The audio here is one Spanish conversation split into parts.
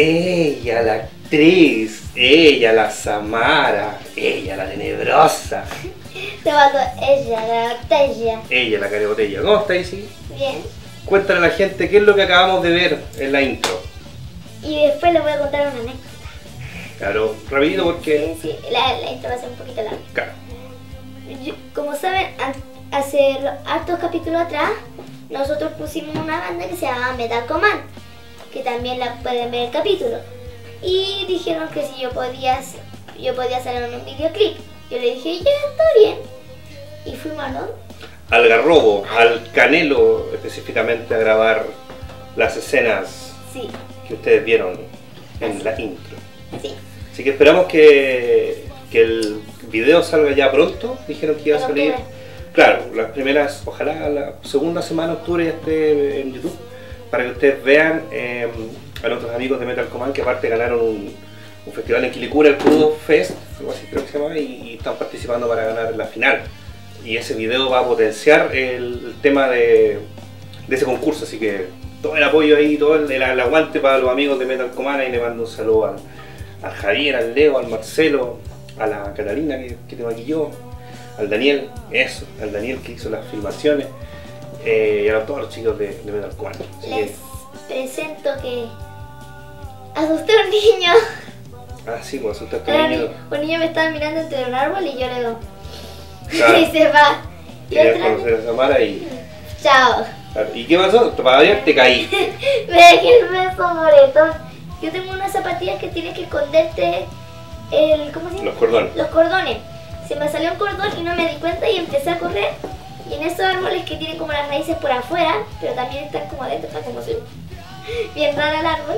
Ella, la actriz, ella, la Samara, ella, la tenebrosa. Te mato, ella, la botella. Ella, la carebotella. ¿Cómo está, Isi? Bien. Cuéntale a la gente qué es lo que acabamos de ver en la intro. Y después les voy a contar una anécdota. Claro, rapidito porque... Sí, la intro va a ser un poquito larga. Claro. Como saben, hace hartos capítulos atrás, nosotros pusimos una banda que se llama Metal Command, que también la pueden ver el capítulo. Y dijeron que si yo podía hacer un videoclip. Yo le dije, ya, está bien. Y fuimos, ¿no? Al Garrobo, al Canelo específicamente, a grabar las escenas Sí. que ustedes vieron en la intro. Sí. Así que esperamos que el video salga ya pronto. Dijeron que iba a En salir, octubre. claro, las primeras, ojalá la segunda semana de octubre ya esté en YouTube, para que ustedes vean a nuestros amigos de Metal Command, que aparte ganaron un festival en Quilicura, el Crudo Fest, algo así creo que se llama, y están participando para ganar la final. Y ese video va a potenciar el tema de ese concurso, así que todo el apoyo ahí, todo el aguante para los amigos de Metal Command. Y le mando un saludo al Javier, al Leo, al Marcelo, a la Catalina que te maquilló, al Daniel, eso, al Daniel que hizo las filmaciones, y a todos los chicos de Metal Command. Así Les presento que asusté a un niño. sí, pues asustaste a un niño. Un niño me estaba mirando entre un árbol y yo le digo, Claro. y se va. Y Querías otra conocer a Samara y... chao. ¿Y qué pasó? Para variar te caí. Me dejé el beso moretón. Yo tengo unas zapatillas que tienes que esconderte ¿cómo se llama? Los cordones. Los cordones. Se me salió un cordón y no me di cuenta y empecé a correr. Y en esos árboles que tienen como las raíces por afuera, pero también están como adentro, está como así, bien raro el árbol.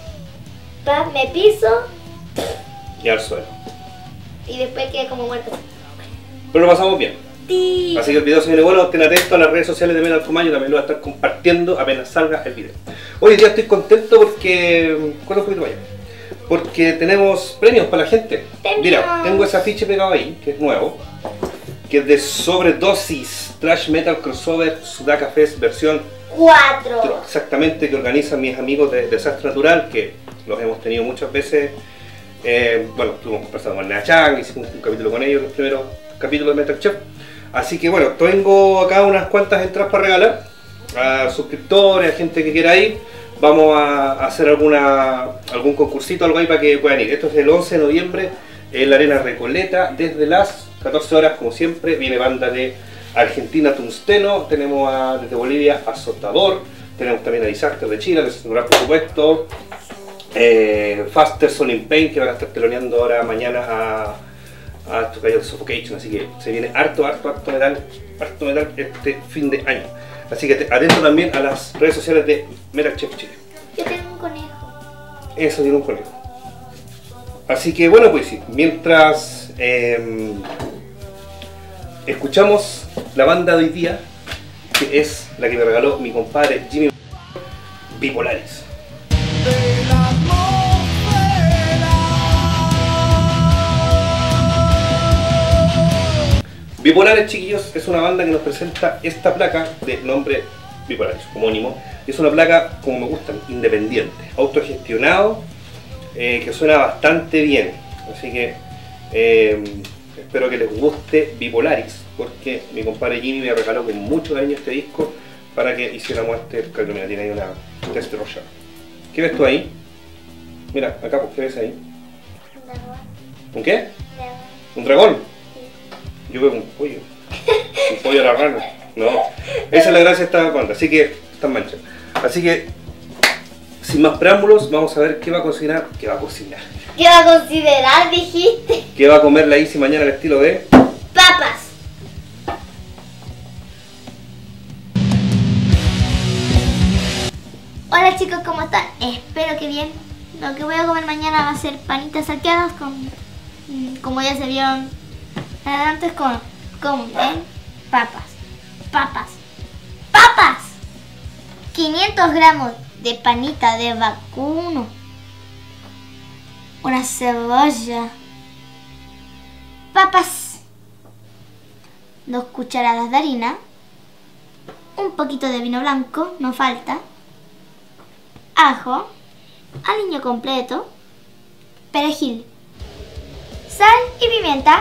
Me piso Y al suelo. y después quedé como muerto. Pero lo pasamos bien. Sí. Así que el video se viene bueno, estén atentos a las redes sociales de Metal Command. Yo también lo voy a estar compartiendo apenas salga el video. Hoy día estoy contento porque... ¿Cuál es un poquito más allá? Porque tenemos premios para la gente. Premios. Mira, tengo ese afiche pegado ahí, que es nuevo, que es de Sobredosis Thrash Metal Crossover Sudaka Fest versión 4. exactamente, que organizan mis amigos de Desastre Natural, que los hemos tenido muchas veces. Bueno, estuvimos conversando con Nachang, hicimos un capítulo con ellos, los primeros capítulos de Metal Chef. Así que bueno, tengo acá unas cuantas entradas para regalar a suscriptores, a gente que quiera ir. Vamos a hacer algún concursito, algo ahí para que puedan ir. Esto es el 11 de noviembre en la Arena Recoleta, desde las 14 horas, como siempre. Viene banda de Argentina, Tungsteno, tenemos desde Bolivia Azotador, tenemos también a Disaster de Chile, de Celular, por supuesto. Faster Soul in Pain, que van a estar teloneando ahora mañana a Tocayo de Suffocation, así que se viene harto metal este fin de año. Así que atento también a las redes sociales de Metal Chef Chile. Yo tengo un conejo. Eso tiene un conejo. Así que bueno, pues sí, mientras escuchamos la banda de hoy día, que es la que me regaló mi compadre Jimmy, Bipolaris. Bipolares, chiquillos, es una banda que nos presenta esta placa de nombre Bipolares, homónimo. Es una placa, como me gustan, independiente, autogestionado, que suena bastante bien. Así que espero que les guste Bipolaris, porque mi compadre Jimmy me regaló con mucho cariño este disco para que hiciéramos este caldo. Mira, tiene ahí una test roja. ¿Qué ves tú ahí? Mira, acá, pues, ¿qué ves ahí? ¿Un qué? ¿Un dragón? Yo veo un pollo a la rana. No, esa es la gracia de esta banda, así que están manchas. Así que, sin más preámbulos, vamos a ver qué va a cocinar. ¿Qué va a cocinar? ¿Qué va a considerar, dijiste? ¿Qué va a comer la Isi mañana al estilo de? Papas. Hola chicos, ¿cómo están? Espero que bien. Lo que voy a comer mañana va a ser panitas salteadas con, como ya se vieron antes, con papas. 500 gramos de panita de vacuno. Una cebolla. Papas. 2 cucharadas de harina. Un poquito de vino blanco, no falta. Ajo. aliño completo, perejil, sal y pimienta.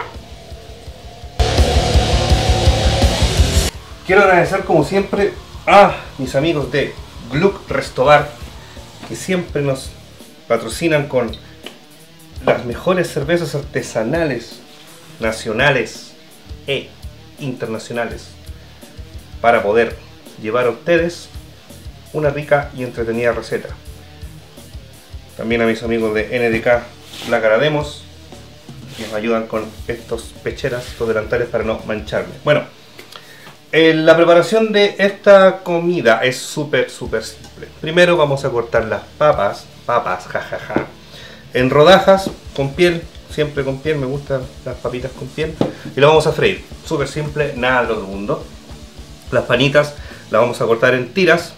Quiero agradecer como siempre a mis amigos de Gluck Restobar, que siempre nos patrocinan con las mejores cervezas artesanales, nacionales e internacionales, para poder llevar a ustedes una rica y entretenida receta. También a mis amigos de NDK La Carademos, que nos ayudan con estos pecheras, estos delantales para no mancharme. Bueno, la preparación de esta comida es súper simple. Primero vamos a cortar las papas, jajaja, en rodajas con piel, siempre con piel, me gustan las papitas con piel, y las vamos a freír. Súper simple, nada del otro mundo. Las panitas las vamos a cortar en tiras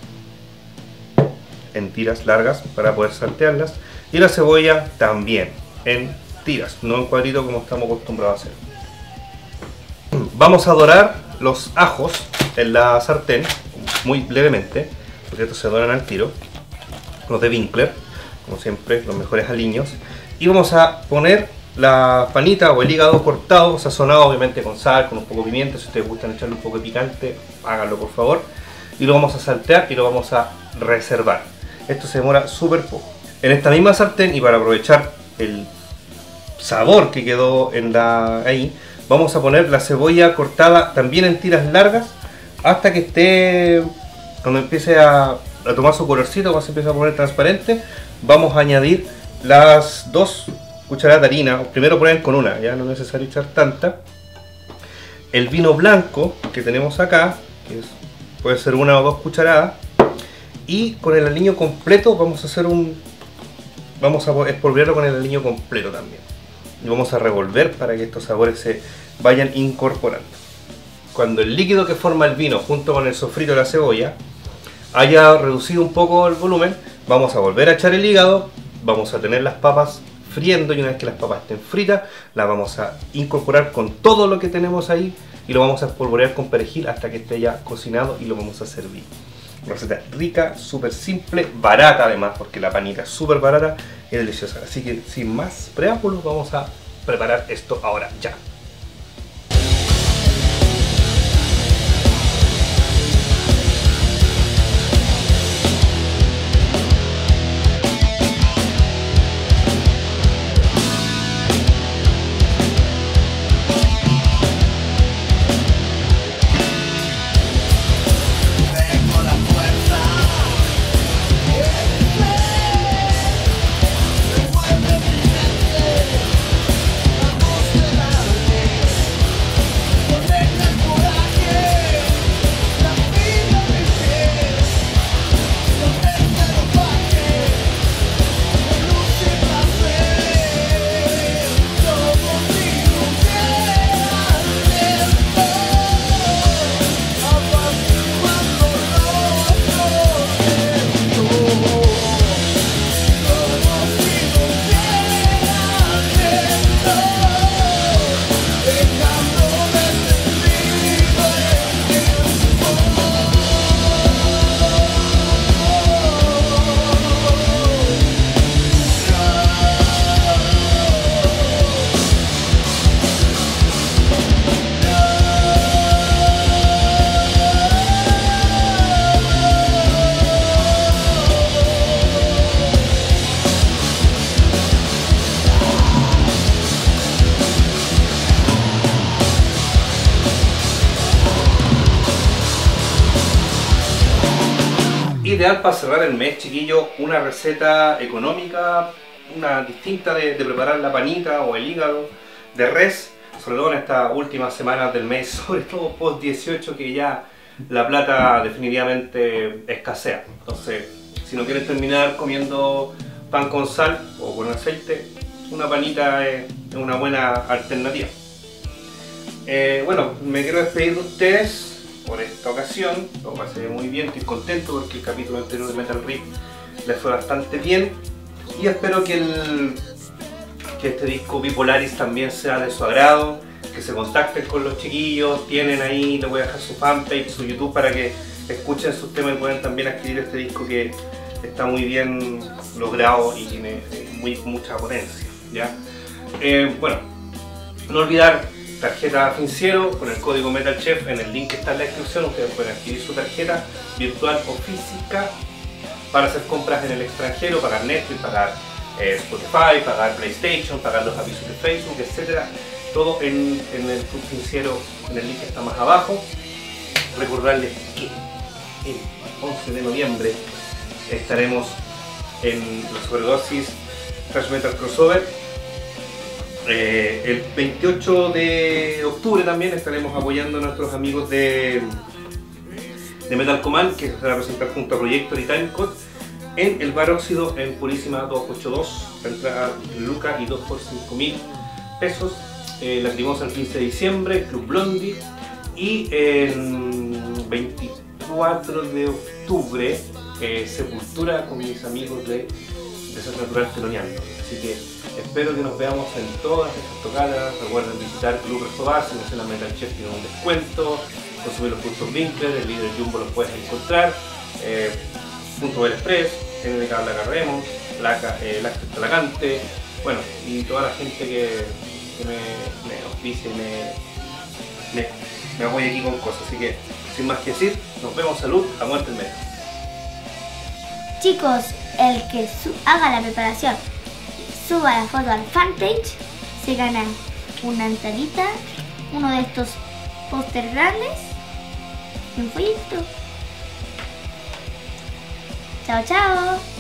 largas para poder saltearlas, y la cebolla también en tiras, no en cuadritos como estamos acostumbrados a hacer. Vamos a dorar los ajos en la sartén muy levemente, porque estos se doran al tiro, los de Winkler, como siempre, los mejores aliños, y vamos a poner la panita o el hígado cortado, sazonado obviamente con sal, con un poco de pimienta. Si ustedes gustan echarle un poco de picante, háganlo por favor, y lo vamos a saltear y lo vamos a reservar. Esto se demora súper poco. En esta misma sartén, y para aprovechar el sabor que quedó ahí, vamos a poner la cebolla cortada también en tiras largas hasta que esté, cuando empiece a tomar su colorcito, cuando se empiece a poner transparente. Vamos a añadir las 2 cucharadas de harina. Primero poner con una, ya no es necesario echar tanta. El vino blanco que tenemos acá, puede ser 1 o 2 cucharadas. Y con el aliño completo vamos a hacer vamos a espolvorearlo con el aliño completo también. Y vamos a revolver para que estos sabores se vayan incorporando. Cuando el líquido que forma el vino junto con el sofrito de la cebolla haya reducido un poco el volumen, vamos a volver a echar el hígado, vamos a tener las papas friendo, y una vez que las papas estén fritas, las vamos a incorporar con todo lo que tenemos ahí y lo vamos a espolvorear con perejil hasta que esté ya cocinado, y lo vamos a servir. Una receta rica, súper simple, barata además, porque la panita es súper barata y deliciosa. Así que sin más preámbulos, vamos a preparar esto ahora ya. Ideal para cerrar el mes, chiquillo, una receta económica, una distinta de preparar la panita o el hígado de res, sobre todo en estas últimas semanas del mes, sobre todo post 18, que ya la plata definitivamente escasea. Entonces, si no quieres terminar comiendo pan con sal o con aceite, una panita es una buena alternativa. Bueno, me quiero despedir de ustedes por esta ocasión. Lo pasé muy bien, estoy contento porque el capítulo anterior de Metal Riff les fue bastante bien, y espero que este disco Bipolaris también sea de su agrado, que se contacten con los chiquillos. Tienen ahí, les voy a dejar su fanpage, su YouTube, para que escuchen sus temas y puedan también adquirir este disco que está muy bien logrado y tiene mucha potencia, ¿ya? Bueno, no olvidar tarjeta Finciero con el código MetalChef en el link que está en la descripción. Ustedes pueden adquirir su tarjeta virtual o física para hacer compras en el extranjero, pagar Netflix, pagar Spotify, pagar PlayStation, pagar los avisos de Facebook, etc. Todo en el Club Finciero, en el link que está más abajo. Recordarles que el 11 de noviembre estaremos en la Superdosis Thrash Metal Crossover. El 28 de octubre también estaremos apoyando a nuestros amigos de Metal Command, que se va a presentar junto a Proyector y Timecode en el Bar Óxido en Purísima 282. Entrada Luca y 2 por 5.000 pesos. Lacrimosa el 15 de diciembre, Club Blondie. Y el 24 de octubre, Sepultura con mis amigos de Ser Natural Teloneando. Así que espero que nos veamos en todas estas tocadas. Recuerden visitar Club Restobar, si mencionan MetalChef tienen un descuento. Consumir los puntos Winkler, el líder Jumbo los puedes encontrar. Punto Bell Express, NDK Black Remos, Lácteos Talagante, bueno, y toda la gente que me auspicia y me apoya aquí con cosas. Así que, sin más que decir, nos vemos. Salud, a muerte en medio. Chicos, el que haga la preparación y suba la foto al fanpage se gana una entradita, uno de estos póster grandes y un folleto. Chao, chao.